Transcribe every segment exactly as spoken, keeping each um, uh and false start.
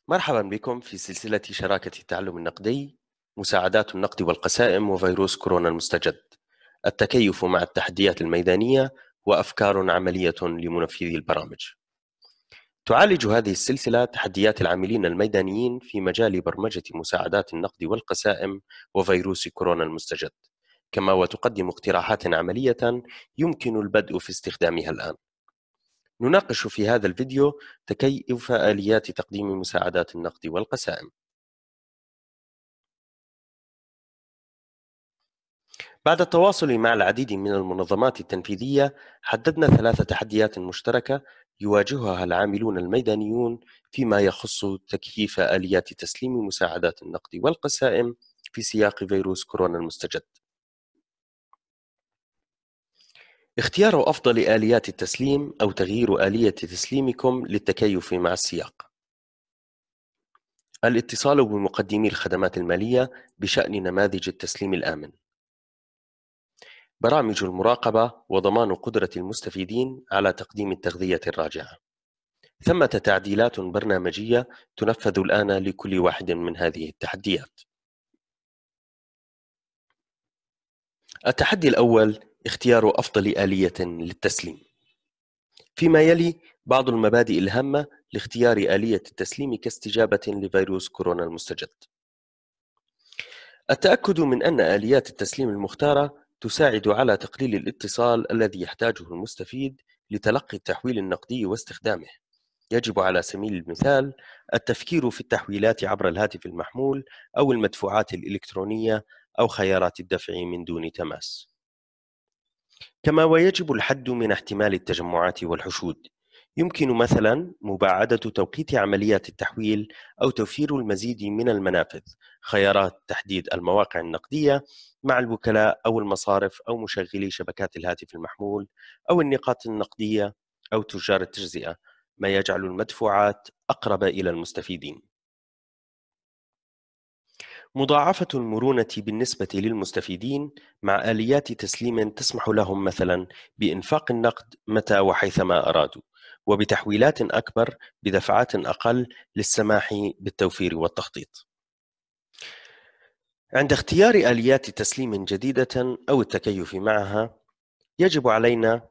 مرحبا بكم في سلسلة شراكة التعلم النقدي، مساعدات النقد والقسائم وفيروس كورونا المستجد، التكيف مع التحديات الميدانية وأفكار عملية لمنفذي البرامج. تعالج هذه السلسلة تحديات العاملين الميدانيين في مجال برمجة مساعدات النقد والقسائم وفيروس كورونا المستجد، كما وتقدم اقتراحات عملية يمكن البدء في استخدامها الآن. نناقش في هذا الفيديو تكيف آليات تقديم مساعدات النقد والقسائم. بعد التواصل مع العديد من المنظمات التنفيذية، حددنا ثلاث تحديات مشتركة يواجهها العاملون الميدانيون فيما يخص تكييف آليات تسليم مساعدات النقد والقسائم في سياق فيروس كورونا المستجد. اختيار أفضل آليات التسليم أو تغيير آلية تسليمكم للتكيف مع السياق. الاتصال بمقدمي الخدمات المالية بشأن نماذج التسليم الآمن. برامج المراقبة وضمان قدرة المستفيدين على تقديم التغذية الراجعة. ثمة تعديلات برنامجية تنفذ الآن لكل واحد من هذه التحديات. التحدي الأول: اختيار أفضل آلية للتسليم. فيما يلي بعض المبادئ الهامة لاختيار آلية التسليم كاستجابة لفيروس كورونا المستجد. التأكد من أن آليات التسليم المختارة تساعد على تقليل الاتصال الذي يحتاجه المستفيد لتلقي التحويل النقدي واستخدامه. يجب على سبيل المثال التفكير في التحويلات عبر الهاتف المحمول أو المدفوعات الإلكترونية أو خيارات الدفع من دون تماس. كما ويجب الحد من احتمال التجمعات والحشود. يمكن مثلا مباعدة توقيت عمليات التحويل أو توفير المزيد من المنافذ، خيارات تحديد المواقع النقدية مع الوكلاء أو المصارف أو مشغلي شبكات الهاتف المحمول أو النقاط النقدية أو تجار التجزئة، ما يجعل المدفوعات أقرب إلى المستفيدين. مضاعفة المرونة بالنسبة للمستفيدين مع آليات تسليم تسمح لهم مثلا بإنفاق النقد متى وحيثما أرادوا، وبتحويلات أكبر بدفعات أقل للسماح بالتوفير والتخطيط. عند اختيار آليات تسليم جديدة أو التكيف معها، يجب علينا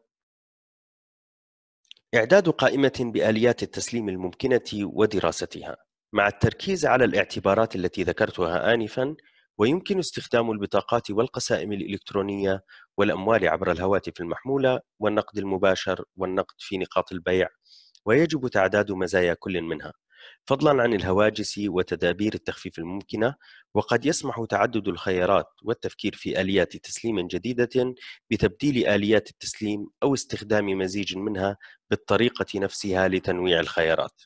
إعداد قائمة بآليات التسليم الممكنة ودراستها، مع التركيز على الاعتبارات التي ذكرتها آنفا. ويمكن استخدام البطاقات والقسائم الإلكترونية والأموال عبر الهواتف المحمولة والنقد المباشر والنقد في نقاط البيع، ويجب تعداد مزايا كل منها، فضلا عن الهواجس وتدابير التخفيف الممكنة. وقد يسمح تعدد الخيارات والتفكير في آليات تسليم جديدة بتبديل آليات التسليم أو استخدام مزيج منها بالطريقة نفسها لتنويع الخيارات.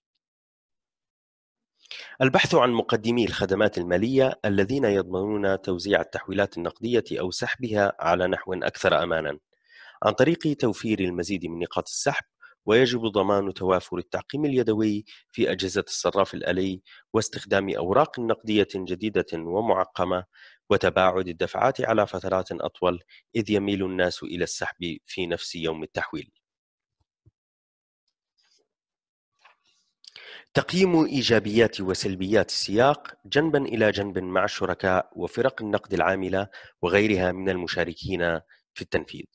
البحث عن مقدمي الخدمات المالية الذين يضمنون توزيع التحويلات النقدية أو سحبها على نحو أكثر أماناً عن طريق توفير المزيد من نقاط السحب. ويجب ضمان توافر التعقيم اليدوي في أجهزة الصراف الآلي واستخدام أوراق نقدية جديدة ومعقمة وتباعد الدفعات على فترات أطول، إذ يميل الناس إلى السحب في نفس يوم التحويل. تقييم إيجابيات وسلبيات السياق جنبا إلى جنب مع الشركاء وفرق النقد العاملة وغيرها من المشاركين في التنفيذ.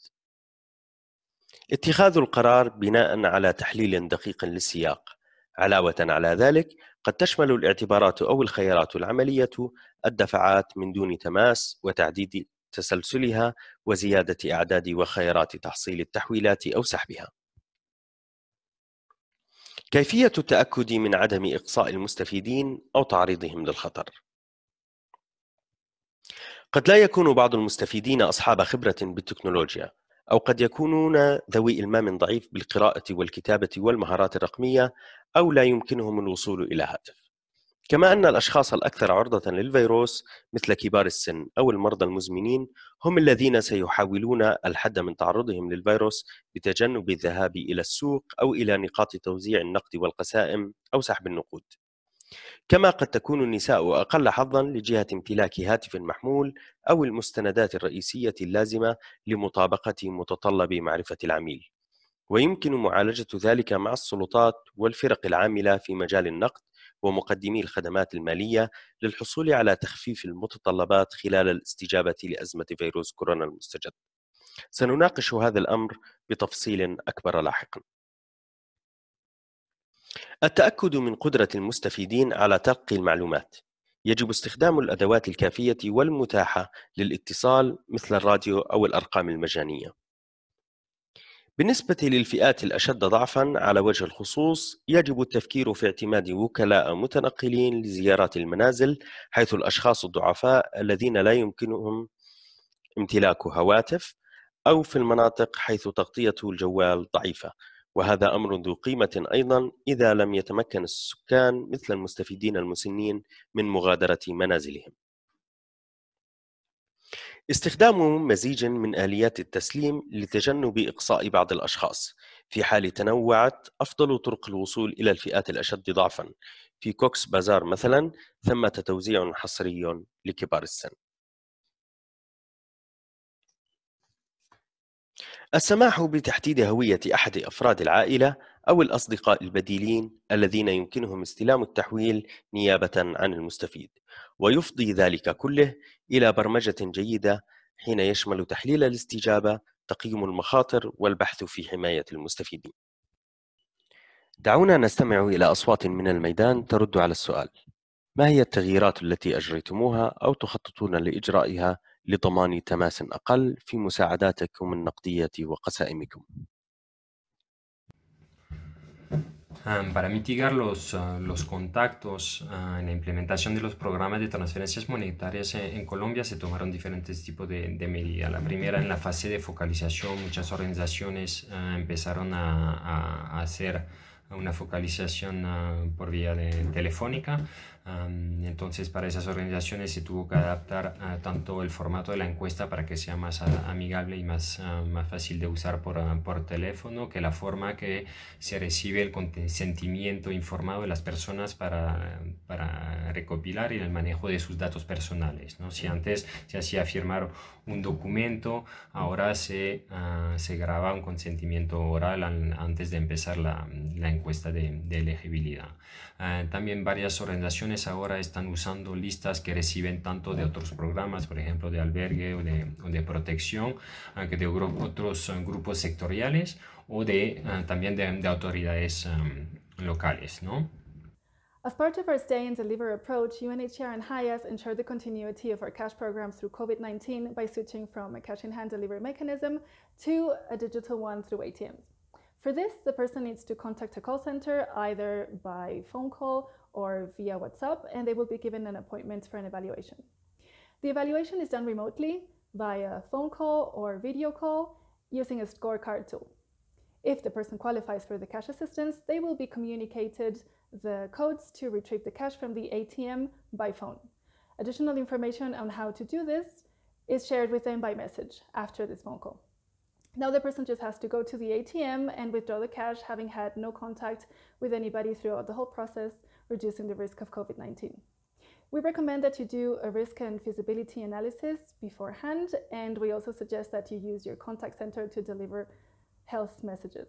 اتخاذ القرار بناء على تحليل دقيق للسياق. علاوة على ذلك، قد تشمل الاعتبارات أو الخيارات العملية الدفعات من دون تماس وتعديد تسلسلها وزيادة أعداد وخيارات تحصيل التحويلات أو سحبها. كيفية التأكد من عدم إقصاء المستفيدين أو تعريضهم للخطر. قد لا يكون بعض المستفيدين أصحاب خبرة بالتكنولوجيا، أو قد يكونون ذوي إلمام ضعيف بالقراءة والكتابة والمهارات الرقمية، أو لا يمكنهم الوصول إلى هاتف. كما أن الأشخاص الأكثر عرضة للفيروس مثل كبار السن أو المرضى المزمنين هم الذين سيحاولون الحد من تعرضهم للفيروس بتجنب الذهاب إلى السوق أو إلى نقاط توزيع النقد والقسائم أو سحب النقود. كما قد تكون النساء أقل حظاً لجهة امتلاك هاتف محمول أو المستندات الرئيسية اللازمة لمطابقة متطلب معرفة العميل، ويمكن معالجة ذلك مع السلطات والفرق العاملة في مجال النقد ومقدمي الخدمات المالية للحصول على تخفيف المتطلبات خلال الاستجابة لأزمة فيروس كورونا المستجد. سنناقش هذا الأمر بتفصيل أكبر لاحقا. التأكد من قدرة المستفيدين على تلقي المعلومات. يجب استخدام الأدوات الكافية والمتاحة للاتصال مثل الراديو أو الأرقام المجانية. بالنسبة للفئات الأشد ضعفاً على وجه الخصوص، يجب التفكير في اعتماد وكلاء متنقلين لزيارات المنازل، حيث الأشخاص الضعفاء الذين لا يمكنهم امتلاك هواتف، أو في المناطق حيث تغطية الجوال ضعيفة، وهذا أمر ذو قيمة أيضاً إذا لم يتمكن السكان مثل المستفيدين المسنين من مغادرة منازلهم. استخدام مزيج من آليات التسليم لتجنب إقصاء بعض الأشخاص. في حال تنوعت أفضل طرق الوصول إلى الفئات الأشد ضعفاً. في كوكس بازار مثلاً ثمة توزيع حصري لكبار السن. السماح بتحديد هوية أحد أفراد العائلة أو الأصدقاء البديلين الذين يمكنهم استلام التحويل نيابة عن المستفيد، ويفضي ذلك كله إلى برمجة جيدة حين يشمل تحليل الاستجابة، تقييم المخاطر، والبحث في حماية المستفيدين. دعونا نستمع إلى أصوات من الميدان ترد على السؤال: ما هي التغييرات التي أجريتموها أو تخططون لإجرائها لضمان تماس أقل في مساعداتكم النقدية وقسائمكم؟ Um, para mitigar los, uh, los contactos uh, en la implementación de los programas de transferencias monetarias en, en Colombia se tomaron diferentes tipos de, de medidas. La primera, en la fase de focalización, muchas organizaciones uh, empezaron a, a, a hacer una focalización uh, por vía de, telefónica. Um, entonces, para esas organizaciones se tuvo que adaptar uh, tanto el formato de la encuesta para que sea más uh, amigable y más, uh, más fácil de usar por, uh, por teléfono, que la forma que se recibe el consentimiento informado de las personas para, para recopilar y el manejo de sus datos personales, ¿no? Si antes se hacía firmar un documento, ahora se, uh, se graba un consentimiento oral an, antes de empezar la, la encuesta de, de elegibilidad. Uh, también varias organizaciones ahora están usando listas que reciben tanto de otros programas, por ejemplo de albergue o de, o de protección, uh, que de otros uh, grupos sectoriales o de, uh, también de, de autoridades um, locales, ¿no? As part of our Stay and Deliver approach, U N H C R and Hayas ensure the continuity of our cash programs through COVID nineteen by switching from a cash-in-hand delivery mechanism to a digital one through A T Ms. For this, the person needs to contact a call center either by phone call or via WhatsApp, and they will be given an appointment for an evaluation. The evaluation is done remotely via phone call or video call using a scorecard tool. If the person qualifies for the cash assistance, they will be communicated the codes to retrieve the cash from the A T M by phone. Additional information on how to do this is shared with them by message after this phone call. Now the person just has to go to the A T M and withdraw the cash, having had no contact with anybody throughout the whole process, reducing the risk of COVID nineteen. We recommend that you do a risk and feasibility analysis beforehand, and we also suggest that you use your contact center to deliver health messages.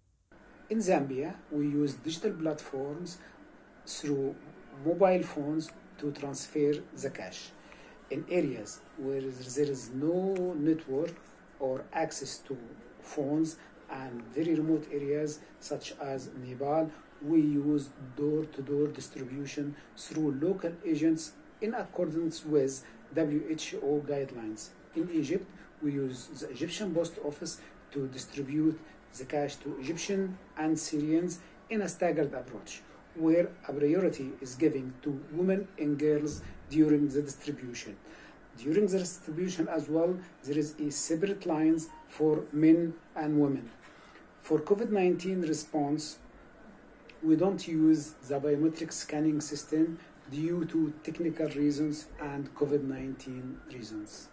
In Zambia, we use digital platforms through mobile phones to transfer the cash. In areas where there is no network or access to phones and very remote areas such as Nepal, we use door-to-door distribution through local agents in accordance with W H O guidelines. In Egypt, we use the Egyptian Post Office to distribute the cash to Egyptian and Syrians in a staggered approach, where a priority is given to women and girls during the distribution. During the distribution as well, there is a separate lines for men and women. For COVID nineteen response, we don't use the biometric scanning system due to technical reasons and COVID nineteen reasons.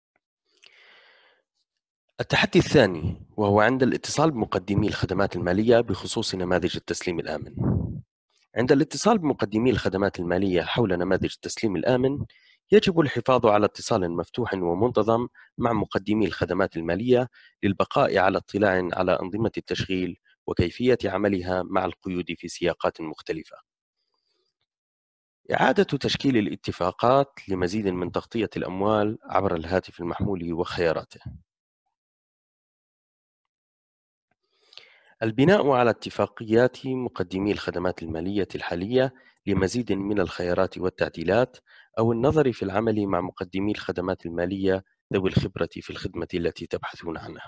التحدي الثاني وهو عند الاتصال بمقدمي الخدمات المالية بخصوص نماذج التسليم الآمن. عند الاتصال بمقدمي الخدمات المالية حول نماذج التسليم الآمن، يجب الحفاظ على اتصال مفتوح ومنتظم مع مقدمي الخدمات المالية للبقاء على اطلاع على أنظمة التشغيل وكيفية عملها مع القيود في سياقات مختلفة. إعادة تشكيل الاتفاقات لمزيد من تغطية الأموال عبر الهاتف المحمول وخياراته. البناء على اتفاقيات مقدمي الخدمات المالية الحالية لمزيد من الخيارات والتعديلات، أو النظر في العمل مع مقدمي الخدمات المالية ذوي الخبرة في الخدمة التي تبحثون عنها.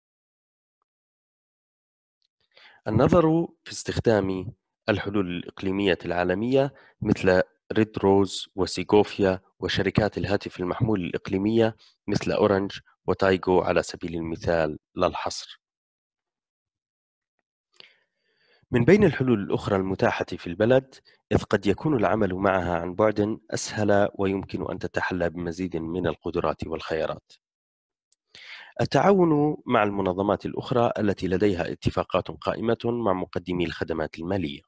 النظر في استخدام الحلول الإقليمية العالمية مثل ريد روز وسيغوفيا، وشركات الهاتف المحمول الإقليمية مثل أورنج وتايجو على سبيل المثال لا الحصر. من بين الحلول الأخرى المتاحة في البلد، إذ قد يكون العمل معها عن بعد أسهل ويمكن أن تتحلى بمزيد من القدرات والخيارات. التعاون مع المنظمات الأخرى التي لديها اتفاقات قائمة مع مقدمي الخدمات المالية.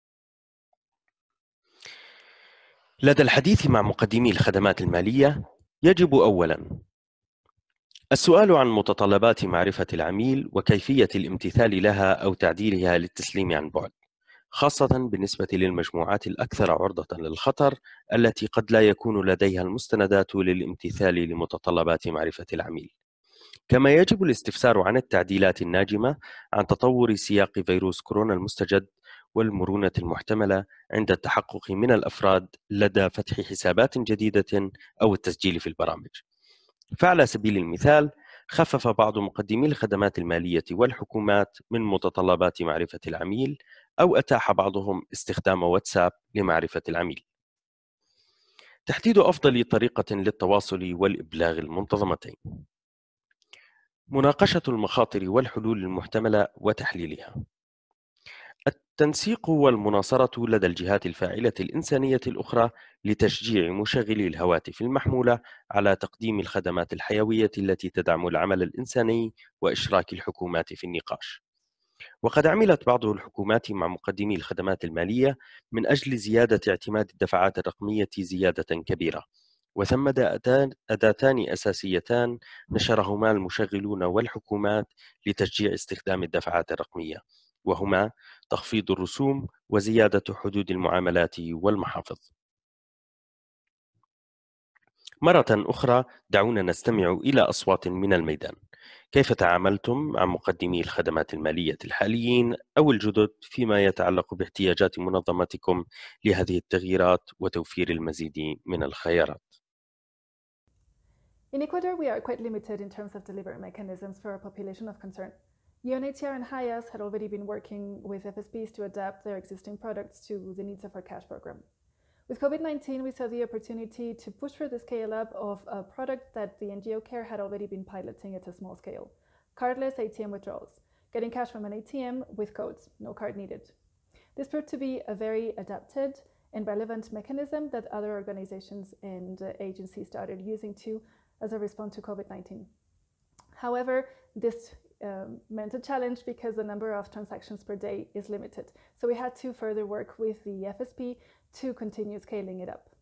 لدى الحديث مع مقدمي الخدمات المالية، يجب أولاً السؤال عن متطلبات معرفة العميل وكيفية الامتثال لها أو تعديلها للتسليم عن بعد، خاصة بالنسبة للمجموعات الأكثر عرضة للخطر التي قد لا يكون لديها المستندات للامتثال لمتطلبات معرفة العميل. كما يجب الاستفسار عن التعديلات الناجمة عن تطور سياق فيروس كورونا المستجد والمرونة المحتملة عند التحقق من الأفراد لدى فتح حسابات جديدة أو التسجيل في البرامج. فعلى سبيل المثال، خفف بعض مقدمي الخدمات المالية والحكومات من متطلبات معرفة العميل، أو أتاح بعضهم استخدام واتساب لمعرفة العميل. تحديد أفضل طريقة للتواصل والإبلاغ المنتظمتين. مناقشة المخاطر والحلول المحتملة وتحليلها. التنسيق والمناصرة لدى الجهات الفاعلة الإنسانية الأخرى لتشجيع مشغلي الهواتف المحمولة على تقديم الخدمات الحيوية التي تدعم العمل الإنساني وإشراك الحكومات في النقاش. وقد عملت بعض الحكومات مع مقدمي الخدمات المالية من أجل زيادة اعتماد الدفعات الرقمية زيادة كبيرة، وثم أداتان أساسيتان نشرهما المشغلون والحكومات لتشجيع استخدام الدفعات الرقمية، وهما تخفيض الرسوم وزيادة حدود المعاملات والمحافظ. مرة أخرى دعونا نستمع إلى أصوات من الميدان. كيف تعاملتم مع مقدمي الخدمات المالية الحاليين أو الجدد فيما يتعلق باحتياجات منظمتكم لهذه التغييرات وتوفير المزيد من الخيارات؟ In Ecuador, we are quite limited in terms of delivery mechanisms for our population of concern. U N H C R and HIAS had already been working with F S Bs to adapt their existing products to the needs of our cash program. With COVID nineteen, we saw the opportunity to push for the scale-up of a product that the N G O CARE had already been piloting at a small scale: cardless A T M withdrawals, getting cash from an A T M with codes, no card needed. This proved to be a very adapted and relevant mechanism that other organizations and uh, agencies started using too as a response to COVID nineteen. However, this um, meant a challenge because the number of transactions per day is limited. So we had to further work with the F S P to continue scaling it up.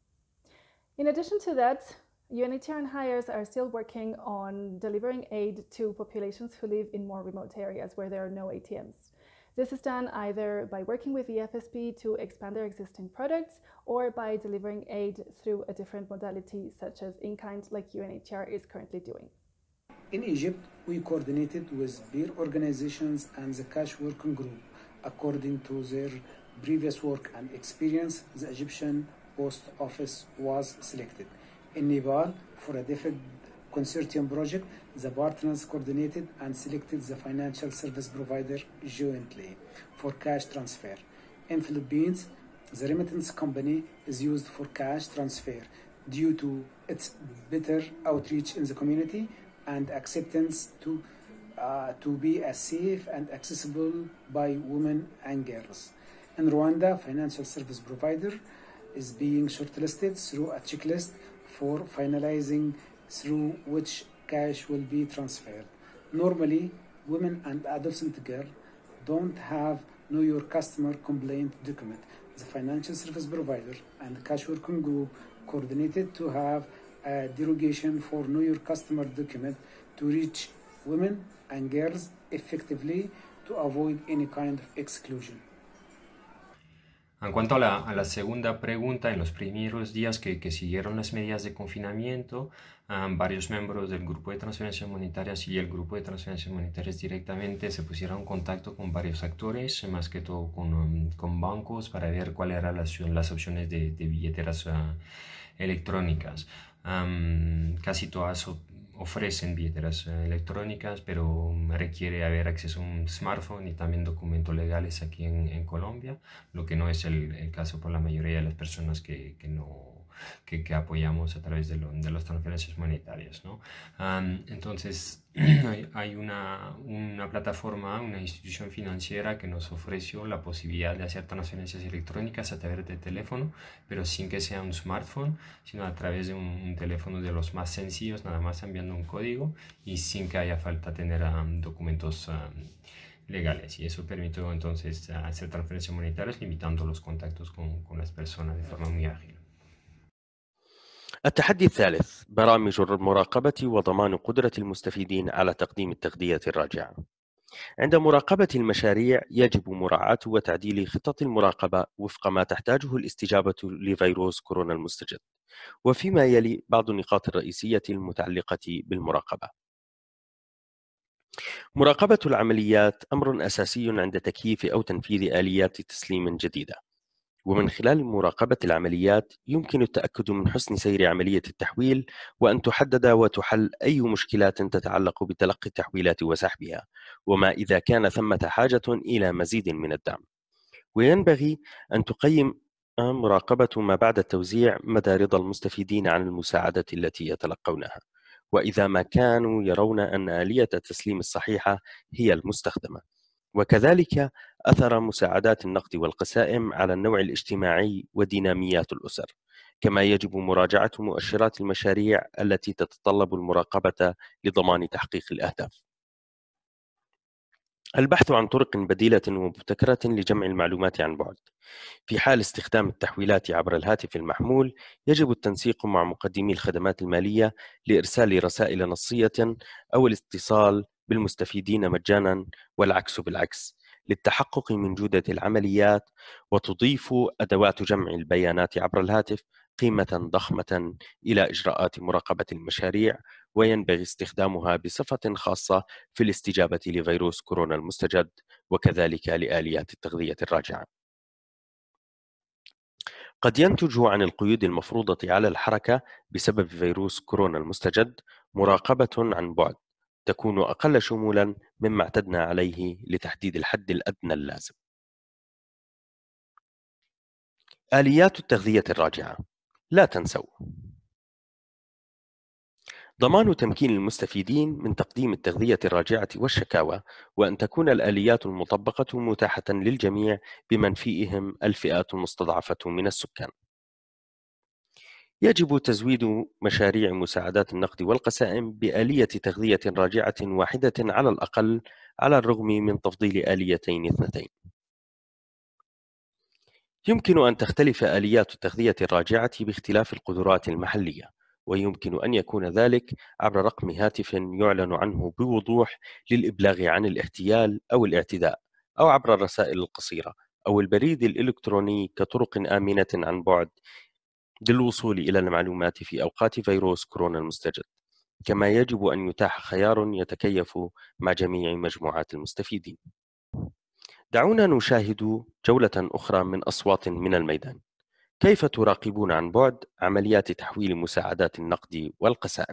In addition to that, U N H C R and HIAS are still working on delivering aid to populations who live in more remote areas where there are no A T Ms. This is done either by working with the F S P to expand their existing products or by delivering aid through a different modality such as in-kind, like U N H C R is currently doing. In Egypt, we coordinated with peer organizations and the Cash Working Group. According to their previous work and experience, the Egyptian Post Office was selected. In Nepal, for a different consortium project, the partners coordinated and selected the financial service provider jointly for cash transfer. In Philippines, the remittance company is used for cash transfer due to its better outreach in the community and acceptance to, uh, to be as safe and accessible by women and girls. In Rwanda, financial service provider is being shortlisted through a checklist for finalizing through which cash will be transferred. Normally, women and adolescent girls don't have Know Your Customer complaint document. The financial service provider and the Cash Working Group coordinated to have a derogation for Know Your Customer document to reach women and girls effectively to avoid any kind of exclusion. En cuanto a la, a la segunda pregunta, en los primeros días que, que siguieron las medidas de confinamiento, um, varios miembros del grupo de transferencias monetarias y el grupo de transferencias monetarias directamente se pusieron en contacto con varios actores, más que todo con, um, con bancos, para ver cuáles eran las, las opciones de, de billeteras uh, electrónicas. Um, casi todas ofrecen billeteras uh, electrónicas, pero requiere haber acceso a un smartphone y también documentos legales aquí en, en Colombia, lo que no es el, el caso por la mayoría de las personas que, que no que, que apoyamos a través de, lo, de las transferencias monetarias, ¿no? Um, entonces hay, hay una, una plataforma, una institución financiera que nos ofreció la posibilidad de hacer transferencias electrónicas a través de teléfono, pero sin que sea un smartphone, sino a través de un, un teléfono de los más sencillos, nada más enviando un código y sin que haya falta tener um, documentos um, legales, y eso permitió entonces hacer transferencias monetarias limitando los contactos con, con las personas de forma muy ágil. التحدي الثالث: برامج المراقبة وضمان قدرة المستفيدين على تقديم التغذية الراجعة. عند مراقبة المشاريع يجب مراعاة وتعديل خطط المراقبة وفق ما تحتاجه الاستجابة لفيروس كورونا المستجد، وفيما يلي بعض النقاط الرئيسية المتعلقة بالمراقبة. مراقبة العمليات أمر أساسي عند تكييف أو تنفيذ آليات تسليم جديدة، ومن خلال مراقبة العمليات يمكن التأكد من حسن سير عملية التحويل، وأن تحدد وتحل أي مشكلات تتعلق بتلقي التحويلات وسحبها، وما إذا كان ثمة حاجة إلى مزيد من الدعم. وينبغي أن تقيم مراقبة ما بعد التوزيع مدى رضا المستفيدين عن المساعدة التي يتلقونها، وإذا ما كانوا يرون أن آلية التسليم الصحيحة هي المستخدمة، وكذلك أثر مساعدات النقد والقسائم على النوع الاجتماعي وديناميات الأسر، كما يجب مراجعة مؤشرات المشاريع التي تتطلب المراقبة لضمان تحقيق الأهداف. البحث عن طرق بديلة ومبتكرة لجمع المعلومات عن بعد. في حال استخدام التحويلات عبر الهاتف المحمول يجب التنسيق مع مقدمي الخدمات المالية لإرسال رسائل نصية أو الاتصال بالمستفيدين مجانا والعكس بالعكس للتحقق من جودة العمليات، وتضيف أدوات جمع البيانات عبر الهاتف قيمة ضخمة إلى إجراءات مراقبة المشاريع، وينبغي استخدامها بصفة خاصة في الاستجابة لفيروس كورونا المستجد وكذلك لآليات التغذية الراجعة. قد ينتج عن القيود المفروضة على الحركة بسبب فيروس كورونا المستجد مراقبة عن بعد تكون أقل شمولاً مما اعتدنا عليه لتحديد الحد الأدنى اللازم. آليات التغذية الراجعة. لا تنسوا ضمان تمكين المستفيدين من تقديم التغذية الراجعة والشكاوى، وأن تكون الآليات المطبقة متاحة للجميع بمن فيهم الفئات المستضعفة من السكان. يجب تزويد مشاريع مساعدات النقد والقسائم بآلية تغذية راجعة واحدة على الأقل، على الرغم من تفضيل آليتين اثنتين. يمكن أن تختلف آليات التغذية الراجعة باختلاف القدرات المحلية، ويمكن أن يكون ذلك عبر رقم هاتف يعلن عنه بوضوح للإبلاغ عن الاحتيال أو الاعتداء، أو عبر الرسائل القصيرة أو البريد الإلكتروني كطرق آمنة عن بعد للوصول إلى المعلومات في أوقات فيروس كورونا المستجد، كما يجب أن يتاح خيار يتكيف مع جميع مجموعات المستفيدين. دعونا نشاهد جولة أخرى من أصوات من الميدان. كيف تراقبون عن بعد عمليات تحويل مساعدات النقد والقسائم؟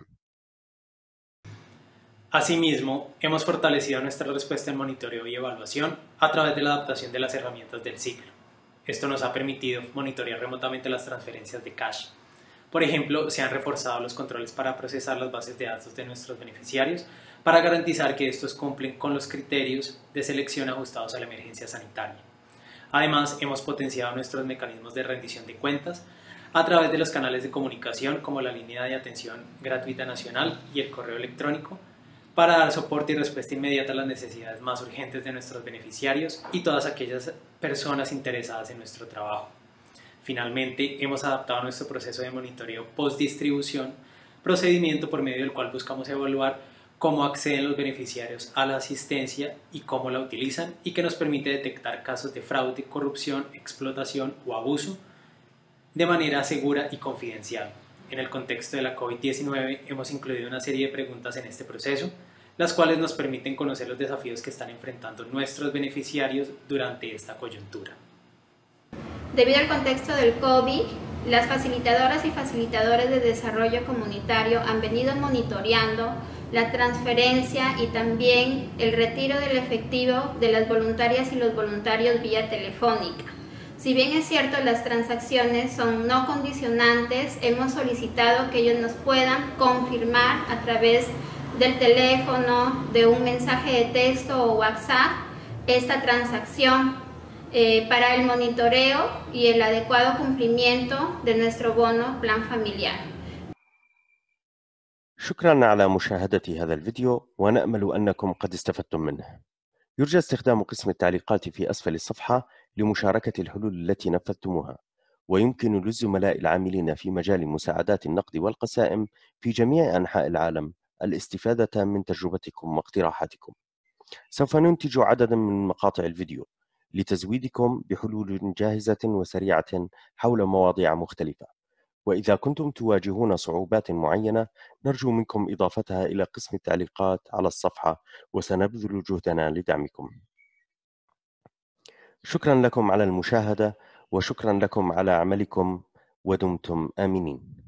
Asimismo, hemos fortalecido nuestra respuesta en monitoreo y evaluación a través de la adaptación de las herramientas del ciclo. Esto nos ha permitido monitorear remotamente las transferencias de cash. Por ejemplo, se han reforzado los controles para procesar las bases de datos de nuestros beneficiarios para garantizar que estos cumplen con los criterios de selección ajustados a la emergencia sanitaria. Además, hemos potenciado nuestros mecanismos de rendición de cuentas a través de los canales de comunicación como la línea de atención gratuita nacional y el correo electrónico, para dar soporte y respuesta inmediata a las necesidades más urgentes de nuestros beneficiarios y todas aquellas personas interesadas en nuestro trabajo. Finalmente, hemos adaptado nuestro proceso de monitoreo post-distribución, procedimiento por medio del cual buscamos evaluar cómo acceden los beneficiarios a la asistencia y cómo la utilizan, y que nos permite detectar casos de fraude, corrupción, explotación o abuso de manera segura y confidencial. En el contexto de la COVID diecinueve hemos incluido una serie de preguntas en este proceso, las cuales nos permiten conocer los desafíos que están enfrentando nuestros beneficiarios durante esta coyuntura. Debido al contexto del COVID, las facilitadoras y facilitadores de desarrollo comunitario han venido monitoreando la transferencia y también el retiro del efectivo de las voluntarias y los voluntarios vía telefónica. Si bien es cierto, las transacciones son no condicionantes, hemos solicitado que ellos nos puedan confirmar a través del teléfono, de un mensaje de texto o WhatsApp, esta transacción eh, para el monitoreo y el adecuado cumplimiento de nuestro bono plan familiar. شكرا على مشاهدة هذا الفيديو، ونأمل أنكم قد استفدتم منه. يرجى استخدام قسم التعليقات في أسفل الصفحة لمشاركة الحلول التي نفذتموها، ويمكن للزملاء العاملين في مجال مساعدات النقد والقسائم في جميع أنحاء العالم الاستفادة من تجربتكم واقتراحاتكم. سوف ننتج عددا من مقاطع الفيديو لتزويدكم بحلول جاهزة وسريعة حول مواضيع مختلفة، وإذا كنتم تواجهون صعوبات معينة نرجو منكم إضافتها إلى قسم التعليقات على الصفحة، وسنبذل جهدنا لدعمكم. شكرا لكم على المشاهدة، وشكرا لكم على عملكم، ودمتم آمنين.